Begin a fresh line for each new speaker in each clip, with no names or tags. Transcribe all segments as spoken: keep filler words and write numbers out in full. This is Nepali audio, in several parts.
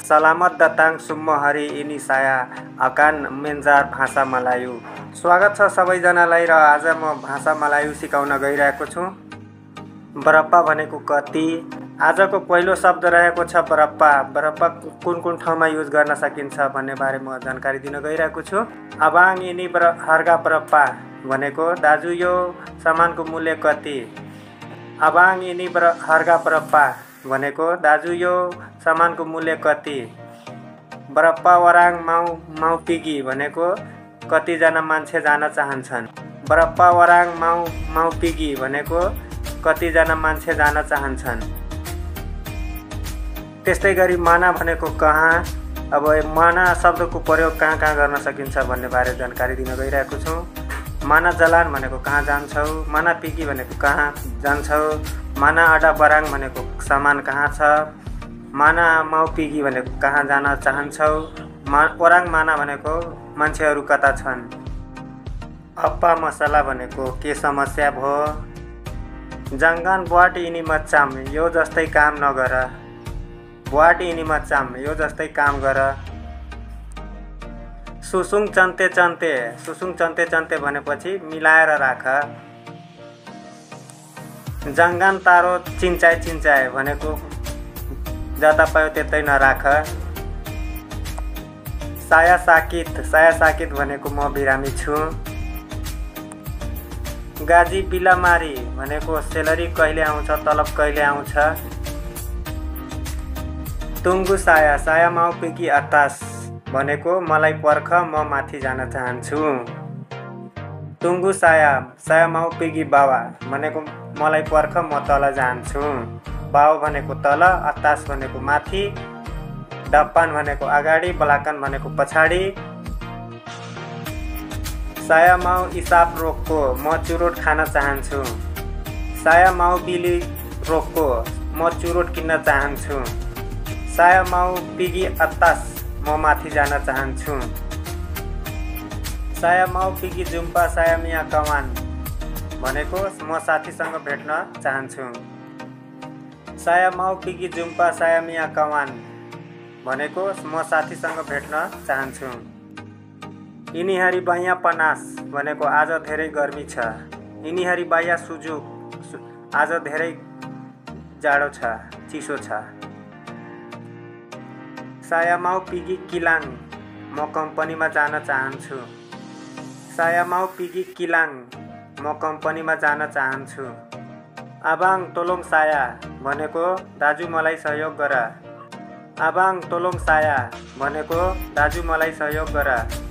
Selamat datang semua hari ini saya akan menjar भाषा मलायु। स्वागत छ सबैजनालाई र आज म भाषा मलायु सिकाउन गइरहेको छु। बरप्पा भनेको कति। आजको पहिलो शब्द रहेको छ बरप्पा। बरप्पा कुन कुन ठाउँमा युज गर्न सकिन्छ भन्ने बारे म जानकारी दिन गइरहेको छु। अबाङ यिनी बर हर्गा बरप्पा भनेको दाजु यो सामानको मूल्य कति। अबाङ यिनी बर हर्गा बरप्पा भनेको दाजु यो सामानको मूल्य कति। बरप्पा वराङ माउ माउ पिगी भनेको कतिजना मान्छे जान चाहन्छन्। बरप्पा वराङ माउ माउ पिगी भनेको कतिजना मान्छे जान चाहन्छन्। त्यस्तै गरी माना भनेको कहाँ। अब माना शब्दको प्रयोग कहाँ कहाँ गर्न सकिन्छ भन्ने बारे जानकारी दिन गइरहेको छु। माना जलान भनेको कहाँ जान्छौ। माना पिगी भनेको कहाँ जान्छौ। माना अडा बराङ भनेको सामान कहाँ छ। माना माउ पिगी भनेको कहाँ जान चाहन्छौ। मा ओराङ माना भनेको मान्छेहरू कता छन्। अप्पा मसला भनेको के समस्या भयो। जङ्गान बुवाट यिनी मच्चाम यो जस्तै काम नगर। बुवाट यिनी मच्चाम यो जस्तै काम गर। सुसुङ चन्ते चन्ते सुसुङ चन्ते चन्ते भनेपछि मिलाएर राख। जङ्गान तारो चिन्चाइ चिन्चाइ भनेको जता पायो त्यतै नराख। साया साकित साया साकित भनेको म बिरामी छु। गाजी बिलामारी भनेको सेलरी कहिले आउँछ तलब कहिले आउँछ। तुङ्गु साया साया माउ पिगी अतास भनेको मलाई पर्ख म माथि जान चाहन्छु। तुङ्गु साया साया माउ पिगी बावा भनेको मलाई पर्ख म तल जान्छु। बाउ भनेको तल, अतास भनेको माथि, डप्पान भनेको अगाडि, बलाकन भनेको पछाडि। साया माउ इसाप रोक्को म चुरोट खान चाहन्छु। साया माउ बिली रोक्को म चुरोट किन्न चाहन्छु। साया माउ पिगी अतास म माथि जान चाहन्छु। साया माउ पिगी जुम्पा साया मिया कमान भनेको म साथीसँग भेट्न चाहन्छु। साया माउ पिगी जुम्पा साया मिया कमान भनेको म साथीसँग भेट्न चाहन्छु। यिनीहरी बाया पनास भनेको आज धेरै गर्मी छ। यिनीहरी बाया सुजुक आज धेरै जाडो छ, चिसो छ। साया माउ पिगी किलाङ म कम्पनीमा जान चाहन्छु। साया माउ पिगी किलाङ म कम्पनीमा जान चाहन्छु। आबाङ तोलोङ साया भनेको दाजु मलाई सहयोग गर। आबाङ तोलोङ साया भनेको दाजु मलाई सहयोग गर।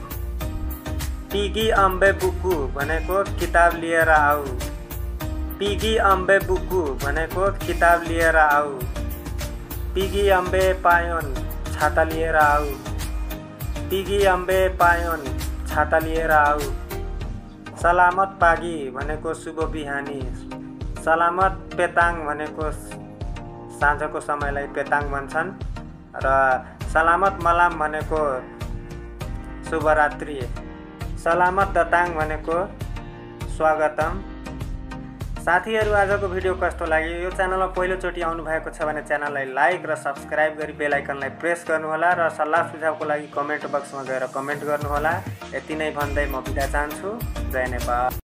पिगी अम्बे बुकु भनेको किताब लिएर आऊ। पिगी अम्बे बुकु भनेको किताब लिएर आऊ। पिगी अम्बे पायोन छाता लिएर आऊ। पिगी अम्बे पायोन छाता लिएर आऊ। सलामत पागी भनेको शुभ बिहानी। सलामत पेताङ भनेको साँझको समयलाई पेताङ भन्छन् र सलामत मलाम भनेको शुभरात्रि। सलामत दताङ भनेको स्वागतम। साथीहरू आजको भिडियो कस्तो लाग्यो। यो च्यानलमा पहिलोचोटि आउनु भएको छ भने च्यानललाई लाइक र सब्स्क्राइब गरी बेल आइकनलाई प्रेस गर्नुहोला र सल्लाह सुझावको लागि कमेन्ट बक्समा गएर कमेन्ट गर्नुहोला। यति नै भन्दै म बिदा चाहन्छु। जय नेपाल।